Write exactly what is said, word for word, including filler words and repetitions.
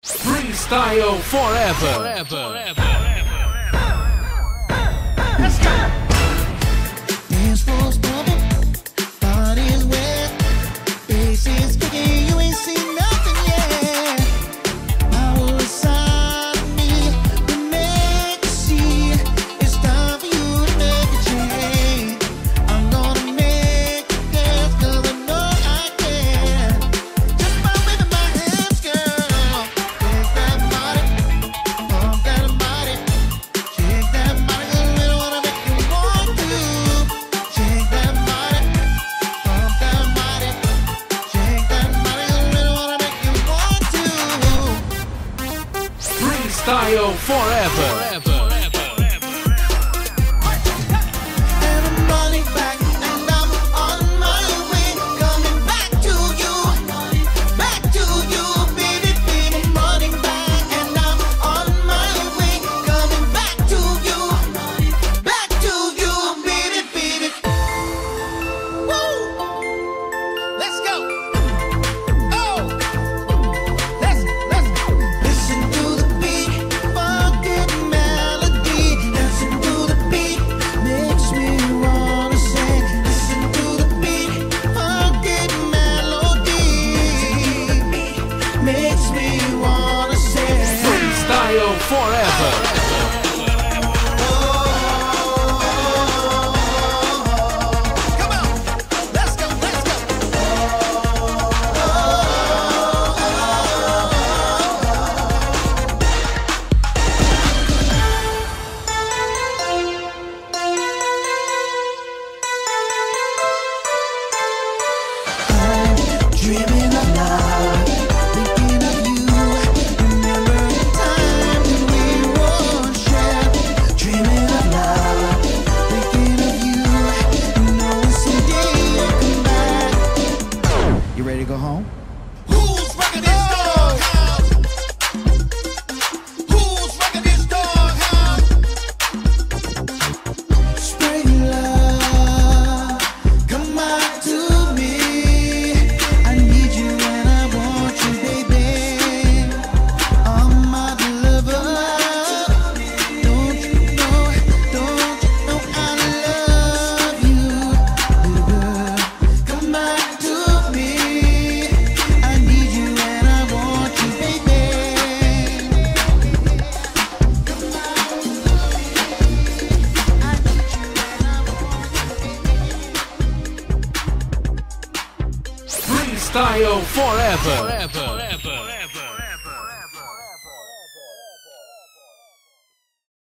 Freestyle forever. forever. forever. Let's go. Dance floor's bubble, body's wet, bass is kicking, you ain't seen nothing yet. Power inside of me to make you see it's time for you to make a change. I'm gonna make you dance 'cause I know I can. Just by waving my hands, girl. Shake that body, pump that body, shake that body, 'cause we wanna make you want to. Shake that body, pump that body, shake that body, 'cause we wanna make you want to. Freestyle forever. forever. And I'm running back, and I'm on my way, coming back to you, back to you, baby, baby. I'm running back, and I'm on my way, coming back to you, back to you, baby, baby. Woo! Let's go. Oh, let's let's listen to the beat, funky melody. Listen to the beat, makes me wanna sing. Listen to the beat, funky melody, makes me wanna sing. Freestyle forever. Come on, let's go, let's go. I'm dreaming of love, thinking of you. Remember the time when we once shared. Dreaming of love, thinking of you. Knowing someday you'll come back. You ready to go home? Who's rocking this doghouse? Who's rocking this doghouse? Spring love, come out to me. I need you and I want you, baby. I'm my lover. Don't you know? Don't you know I love you, little girl? Come back to me. I need you and I want you, baby. Freestyle forever. forever.